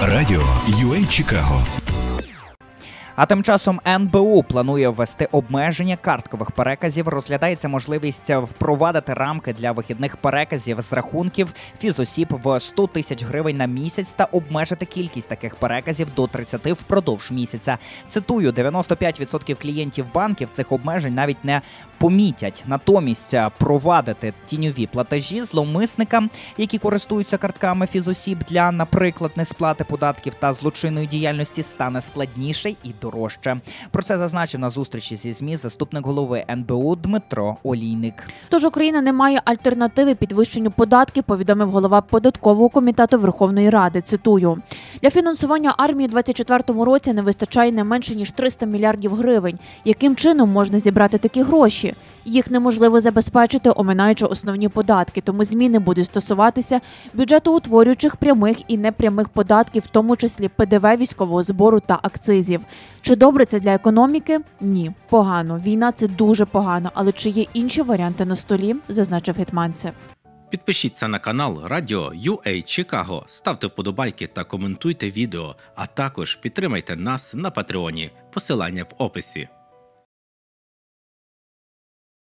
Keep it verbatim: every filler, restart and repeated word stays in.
Радіо ю ей Чикаго. А тим часом ен бе у планує ввести обмеження карткових переказів. Розглядається можливість впровадити рамки для вихідних переказів з рахунків фізосіб в сто тисяч гривень на місяць та обмежити кількість таких переказів до тридцяти впродовж місяця. Цитую, дев'яносто п'ять відсотків клієнтів банків цих обмежень навіть не помітять. Натомість провадити тіньові платежі зловмисникам, які користуються картками фізосіб для, наприклад, несплати податків та злочинної діяльності, стане складніше і дорожче. Про це зазначив на зустрічі зі ЗМІ заступник голови ен бе у Дмитро Олійник. Тож Україна не має альтернативи підвищенню податків, повідомив голова податкового комітету Верховної Ради. Цитую. Для фінансування армії у двадцять четвертому році не вистачає не менше, ніж триста мільярдів гривень. Яким чином можна зібрати такі гроші? Їх неможливо забезпечити, оминаючи основні податки, тому зміни будуть стосуватися бюджетоутворюючих прямих і непрямих податків, в тому числі пе де ве, військового збору та акцизів. Чи добре це для економіки? Ні. Погано. Війна – це дуже погано. Але чи є інші варіанти на столі, зазначив Гетманцев. Підпишіться на канал Радіо ю ей Чикаго, ставте вподобайки та коментуйте відео, а також підтримайте нас на Патреоні. Посилання в описі.